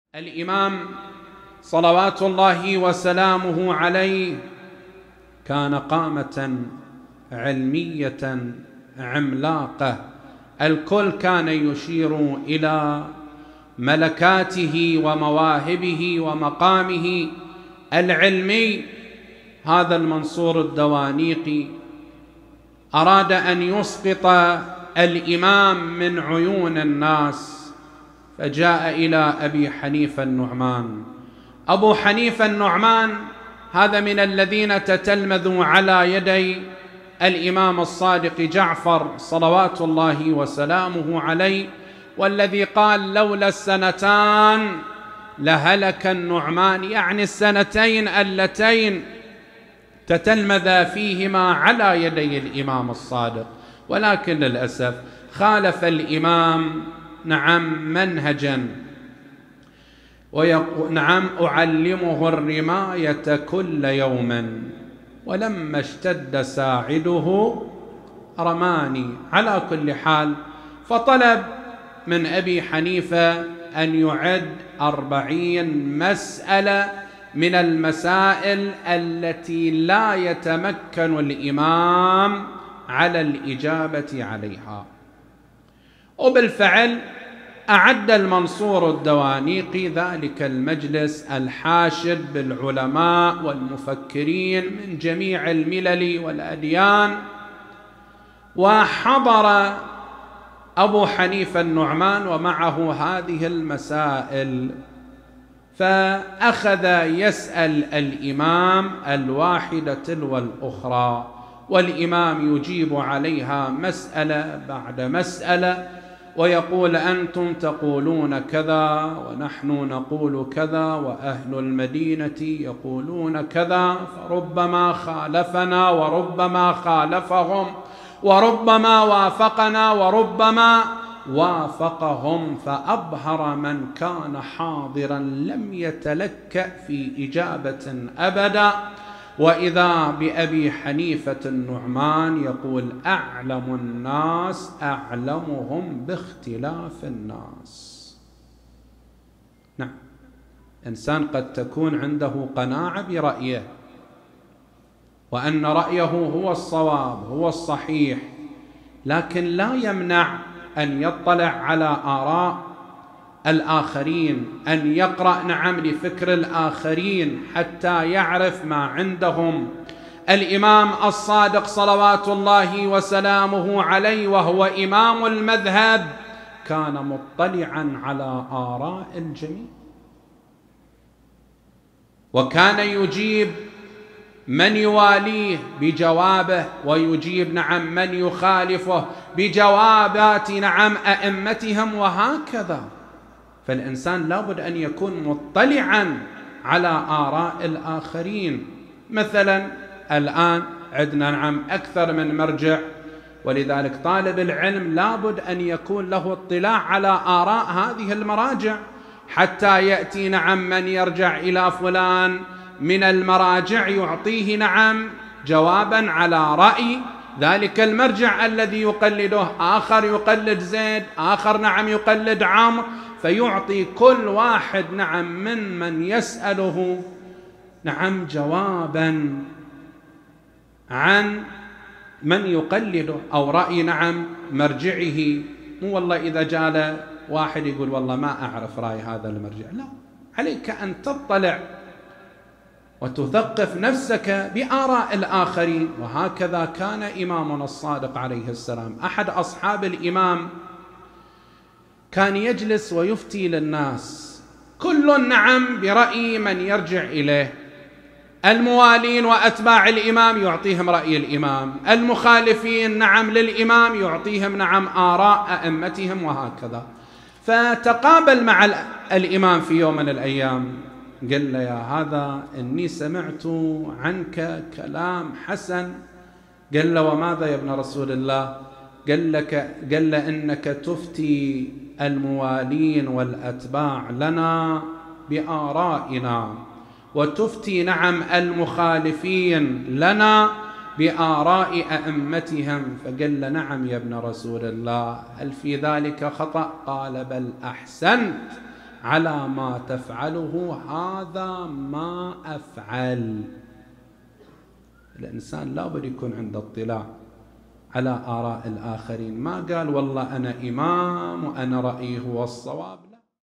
الإمام صلوات الله وسلامه عليه كان قامة علمية عملاقة، الكل كان يشير إلى ملكاته ومواهبه ومقامه العلمي. هذا المنصور الدوانيقي أراد أن يسقط الإمام من عيون الناس، فجاء إلى أبي حنيفة النعمان. أبو حنيفة النعمان هذا من الذين تتلمذوا على يدي الإمام الصادق جعفر صلوات الله وسلامه عليه، والذي قال لولا السنتان لهلك النعمان، يعني السنتين اللتين تتلمذ فيهما على يدي الإمام الصادق. ولكن للأسف خالف الإمام منهجا، أعلمه الرماية كل يوم، ولما اشتد ساعده رماني. على كل حال فطلب من أبي حنيفة أن يعد 40 مسألة من المسائل التي لا يتمكن الإمام على الإجابة عليها. وبالفعل أعد المنصور الدوانيقي ذلك المجلس الحاشد بالعلماء والمفكرين من جميع الملل والأديان، وحضر أبو حنيفة النعمان ومعه هذه المسائل، فأخذ يسأل الإمام الواحدة تلو الأخرى، والإمام يجيب عليها مسألة بعد مسألة ويقول أنتم تقولون كذا ونحن نقول كذا وأهل المدينة يقولون كذا، فربما خالفنا وربما خالفهم وربما وافقنا وربما وافقهم. فأبهر من كان حاضرا لم يتلكأ في إجابة أبدا، وإذا بأبي حنيفة النعمان يقول أعلم الناس أعلمهم باختلاف الناس. نعم، إنسان قد تكون عنده قناعة برأيه وأن رأيه هو الصواب هو الصحيح، لكن لا يمنع أن يطلع على آراء الآخرين، أن يقرأ لفكر الآخرين حتى يعرف ما عندهم. الإمام الصادق صلوات الله وسلامه عليه وهو إمام المذهب كان مطلعا على آراء الجميع، وكان يجيب من يواليه بجوابه ويجيب من يخالفه بجوابات أئمتهم، وهكذا. فالإنسان لابد أن يكون مطلعا على آراء الآخرين. مثلا الآن عندنا أكثر من مرجع، ولذلك طالب العلم لابد أن يكون له اطلاع على آراء هذه المراجع، حتى يأتي من يرجع إلى فلان من المراجع يعطيه جوابا على رأي ذلك المرجع الذي يقلده، آخر يقلد زيد، آخر يقلد عمرو، فيعطي كل واحد من يسأله جوابا عن من يقلده أو رأي مرجعه. مو والله إذا جاء واحد يقول والله ما أعرف رأي هذا المرجع، لا، عليك أن تطلع وتثقف نفسك بآراء الآخرين. وهكذا كان إمامنا الصادق عليه السلام. أحد أصحاب الإمام كان يجلس ويفتي للناس، كل برأي من يرجع إليه، الموالين وأتباع الإمام يعطيهم رأي الإمام، المخالفين للإمام يعطيهم آراء أئمتهم، وهكذا. فتقابل مع الإمام في يوم من الأيام، قال له يا هذا إني سمعت عنك كلام حسن. قال له وماذا يا ابن رسول الله؟ قال له إنك تفتي الموالين والأتباع لنا بآرائنا، وتفتي المخالفين لنا بآراء أئمتهم. فقال له نعم يا ابن رسول الله، هل في ذلك خطأ؟ قال بل أحسنت، على ما تفعله هذا ما أفعل. الإنسان لا بد يكون عنده اطلاع على آراء الآخرين، ما قال والله أنا إمام وأنا رأيي هو الصواب.